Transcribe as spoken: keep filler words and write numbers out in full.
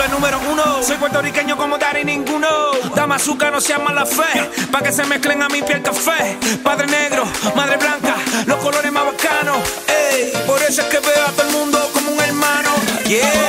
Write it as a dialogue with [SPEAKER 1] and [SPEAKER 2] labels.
[SPEAKER 1] es número uno. Soy puertorriqueño como Dari ninguno. Dama azúcar, no sea mala fe, pa' que se mezclen a mi piel café. Padre negro, madre blanca, los colores más bacanos. Ey, por eso es que veo a todo el mundo como un hermano. Yeah.